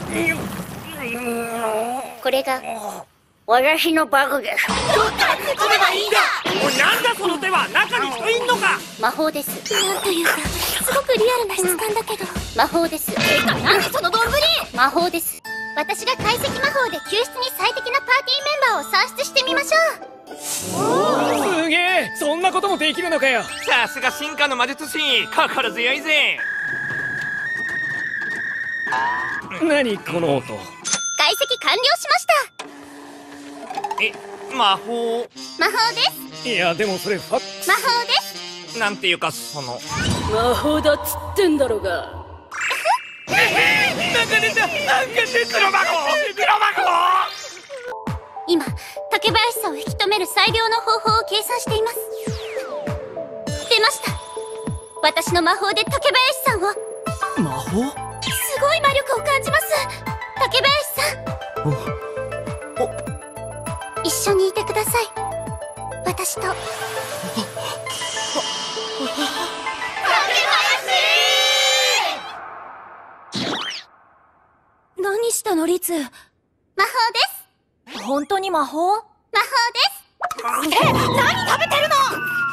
これが私のバグです。 どっから突っ込めばいいんだ。 おい、なんだその手は。中に人いんのか。 魔法です。 なんというかすごくリアルな質感だけど。 魔法です。 なんでその丼。 魔法です。 私が解析魔法で救出に最適なパーティーメンバーを算出してみましょう。 すげえ、そんなこともできるのかよ。 さすが進化の魔術師、心強いぜ。 何この音。 解析完了しました。 魔法。 魔法です。 いやでもそれファッ魔法です。 なんていうか魔法だっつってんだろが。 なんか出た。黒魔法。 今竹林さんを引き止める最良の方法を計算しています。出ました。私の魔法で竹林さんを。 魔法？ すごい魔力を感じます。竹林さん、一緒にいてください。私と。 何したのリツ。 魔法です。 本当に魔法？ 魔法です。何食べてるの。